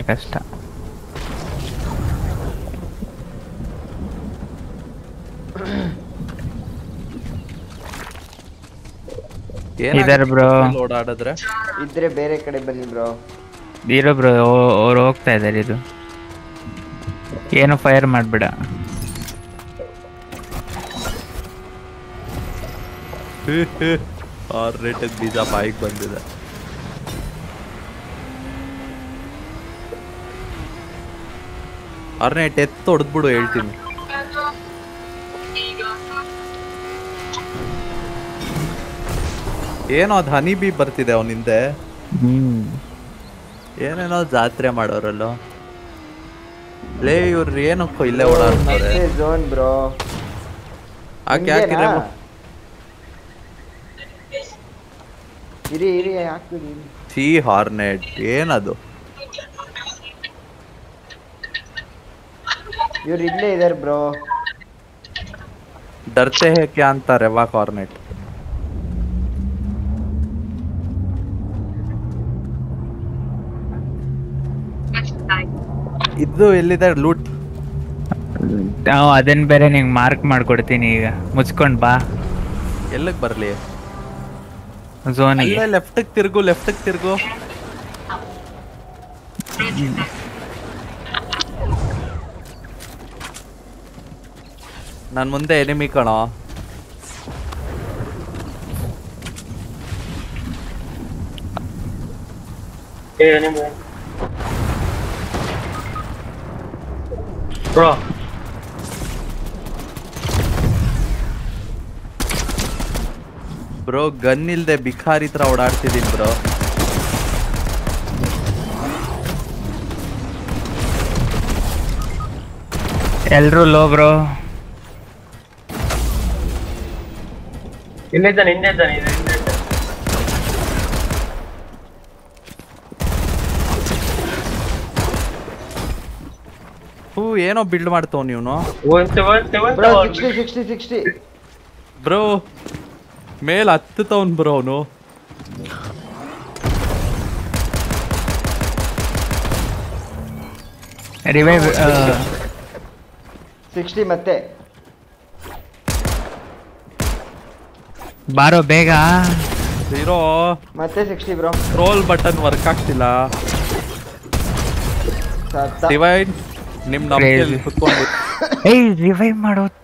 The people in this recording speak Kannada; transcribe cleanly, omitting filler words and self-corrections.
ಕಷ್ಟ. ಇದರ ಬ್ರೋ ಓಡಾಡಿದ್ರೆ ಇದ್ರೆ ಬೇರೆ ಕಡೆ ಬನ್ನಿ ಬ್ರೋ. ಇರೋ ಬ್ರೋ ಅವ್ರು ಹೋಗ್ತಾ ಇದಾರೆ. ಇದು ಏನು ಫೈರ್ ಮಾಡ್ಬೇಡ. ರೇಟೆಡ್ ಬೀಜ ಬಾಯಿಗೆ ಬಂದಿದೆ. ಆರ್ನೇಟ್ ಎತ್ತು ಹೊಡೆದ್ಬಿಡು ಹೇಳ್ತೀನಿ. ಏನೋ ಅದು ಹನಿ ಬಿ ಬರ್ತಿದೆ ಅವನ ಹಿಂದೆ. ಏನೇನೋ ಜಾತ್ರೆ ಮಾಡೋರಲ್ಲ ಲೇ. ಇವ್ರು ಏನಕ್ಕೋ ಇಲ್ಲೇ ಓಡಾಡ್ತಾರೆ. Zone bro. ಯಾಕೆ ಇರಿ ಹಾಕ್ಬಿಡಿ. ಸಿ ಹಾರ್ನೆಟ್ ಏನದು? ಇವ್ರು ಇಲ್ಲೇ ಇದಾರೆ ಬ್ರೋ. ಡರ್ತೆ ಹೇ ಕ್ಯಾ ಅಂತಾರೆ ವಾ ಹಾರ್ನೆಟ್. ಇದು ಎಲ್ಲಿದೆ ಲೂಟ್? ಅದನ್ನ ಬೇರೆ ನಿಂಗೆ ಮಾರ್ಕ್ ಮಾಡ್ಕೊಡ್ತೀನಿ. ಈಗ ಮುಚ್ಕೊಂಡ್ ಬಾ. ಎಲ್ಲಿಗೆ ಬರ್ಲಿ? ಝೋನಿಗೆ. ಲೆಫ್ಟಿಗೆ ತಿರ್ಗು. ನನ್ ಮುಂದೆ ಎನಿಮಿ ಕಣೋ. ಬ್ರೋ ಗನ್ ಇಲ್ದೆ ಬಿಖಾರಿ ತರ ಓಡಾಡ್ತಿದೀನಿ ಬ್ರೋ. ಎಲ್ರು ಲೋ ಬ್ರೋ. ಹಿಂದೆ ಏನೋ ಬಿಲ್ಡ್ ಮಾಡ್ತವ್ ನೀವ್ನು. ಬ್ರೋ ಮೇಲ್ ಹತ್ತವನ್ ಬ್ರೋ ಅವನು. ರಿವೈವ್ 60 ಮತ್ತೆ ಬಾರೋ ಬೇಗ. ಹೀರೋ ಮತ್ತೆ 60 ಬ್ರೋ. ಸ್ಕ್ರೋಲ್ ಬಟನ್ ವರ್ಕ್ ಆಗ್ತಿಲ್ಲ. ಡಿವೈನ್ ನಿಮ್ ನಂಬಿಕೆಯಲ್ಲಿ ಕುತ್ಕೊಂಡು ರಿವೈವ್ ಮಾಡೋ